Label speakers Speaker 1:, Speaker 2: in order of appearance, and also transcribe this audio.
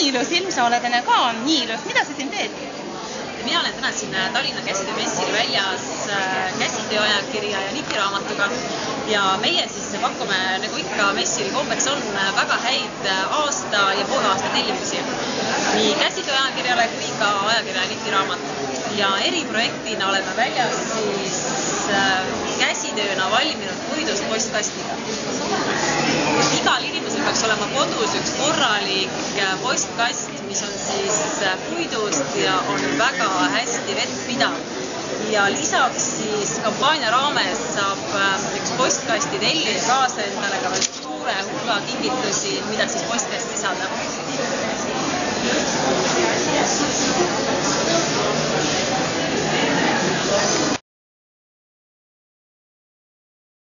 Speaker 1: nii ilus ilm, sa oled enne ka nii ilus. Mida sa siin teed?
Speaker 2: Mina olen täna siin Tallinna käsitöömessil väljas käsitööajakirja ja nikiraamatuga ja meie siis pakume, nagu ikka messil kombeks on, väga häid aasta ja poole aasta tellimusi nii käsitööajakirjale kui ka ajakirja ja nikiraamat. Ja eriprojektina oleme väljas siis käsitööna valminud puidust postkastiga. Igal inimesel peaks olema kodus üks korralik postkast, mis on siis puidust ja on väga hästi vettpidav. Ja lisaks siis kampaania raames saab üks postkasti tellija kaasa endale ka veel suure hulga kingitusi, mida siis postkast sisaldab.